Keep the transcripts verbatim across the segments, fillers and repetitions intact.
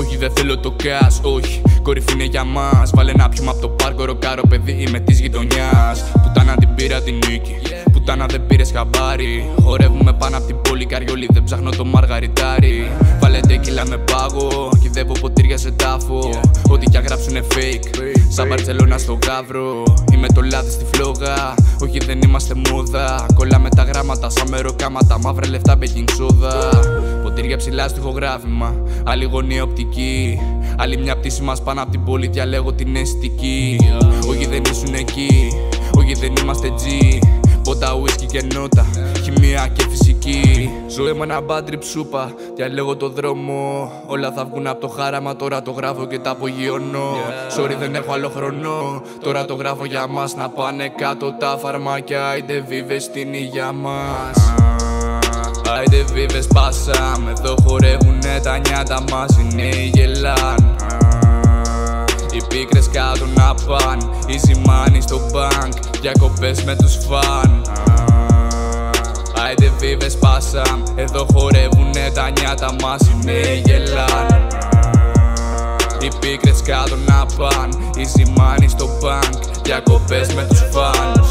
Όχι δεν θέλω το cash, όχι, κορυφή είναι για μας. Βάλε να πιούμε απ' το πάρκο, ροκάρο παιδί είμαι της γειτονιάς. Πουτάνα την πήρα την νίκη, πουτάνα δεν πήρες χαμπάρι. Χορεύουμε πάνω απ' την πόλη, καριόλι δεν ψάχνω το μαργαριτάρι. Βάλε τέκιλα με πάγο, κυδεύω ποτήρια σε τάφο. Ό,τι κι αγράψουνε fake, σαν Μπαρτσελώνα στο Γαύρο. Είμαι το λάδι στη φλόγα, όχι δεν είμαστε μόδα. Κολλάμε τα γράμματα σαν μεροκάματα, μαύρα λεφτά baking soda. Ποτήρια ψηλά στο ηχογράφημα, άλλη γωνία οπτική. Άλλη μια πτήση μας πάνω απ' την πόλη, διαλέγω την αισθητική. Όχι δεν ήσουν εκεί, όχι δεν είμαστε G. Πότα, ουίσκι και νότα, χημεία και φυσική. Ζωή με ένα μπάντρι ψούπα, διαλέγω το δρόμο. Όλα θα βγουν από το χάραμα, τώρα το γράφω και τα απογειώνω. Sorry δεν έχω άλλο χρόνο, τώρα το γράφω για μας. Να πάνε κάτω τα φαρμάκια, άιντε βίβες στην υγεία μας. Άιντε βίβες πάσαμε, εδώ χορεύουνε τα νιάτα μας, οι νέοι γελάν. Οι πίκρες κάτω να παν, easy money στο bank, διακοπές με τους φαν. Άιντε βίβες πάσαμ, εδώ χορεύουνε τα νιάτα μας, οι νέοι γελάν. Οι πίκρες κάτω να παν, easy money στο bank, διακοπές με τους φαν.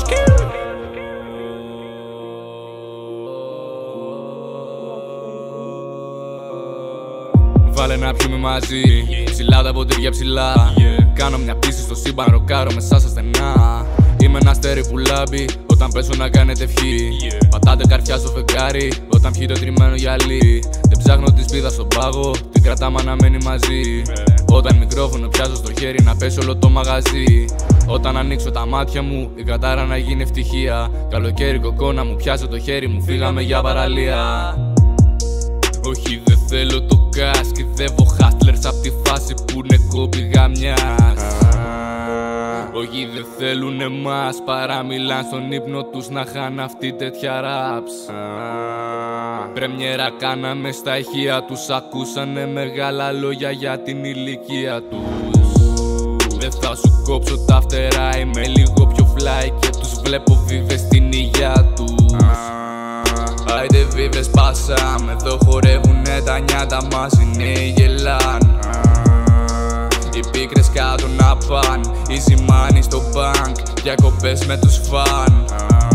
Βάλε να πιούμε μαζί, ψηλά τα ποτήρια ψηλά. yeah. Κάνω μια πτήση στο σύμπαν, ροκάρω μέσα στα στενά. Είμαι ένα αστέρι που λάμπει, όταν πέσω να κάνετε ευχή. yeah. Πατάτε καρφιά στο φεγγάρι, όταν πιει το τριμμένο γυαλί. Δεν ψάχνω τη σπίδα στον πάγο, την κρατάμε αναμένει μαζί. yeah. Όταν μικρόφωνο πιάζω στο χέρι, να πέσει όλο το μαγαζί. Όταν ανοίξω τα μάτια μου, η κατάρα να γίνει ευτυχία. Καλοκαίρι κοκόνα μου, πιάσε το χέρι μου, φύγαμε για παραλία. Όχι δεν θέλω το cash, κυδεύω hustlers απ' τη φάση που είναι κόμπι γαμιάς. Όχι δεν θέλουν εμάς, παρά μιλάν στον ύπνο τους να χάνουν αυτοί τέτοια raps. Πρεμιέρα κάναμε στα ηχεία τους, ακούσανε μεγάλα λόγια για την ηλικία τους. Δεν θα σου κόψω τα φτερά, είμαι λίγο πιο fly και τους βλέπω βίβες στην υγεία τους. Άιντε βίβες πάσαμε, εδώ χορεύουνε τα νιάτα μας, οι νέοι γελάν. Οι πίκρες κάτω να παν, easy money στο bank, διακοπές με τους φαν.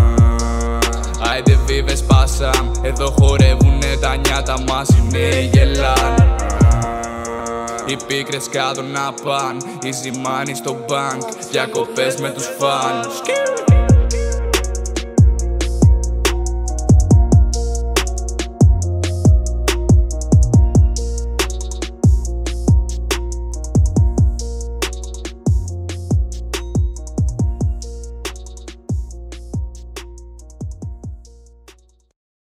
Άιντε βίβες πάσαμε, εδώ χορεύουνε τα νιάτα μας, οι νέοι γελάν. Οι πίκρες κάτω να παν, easy money στο bank, διακοπές με τους φαν.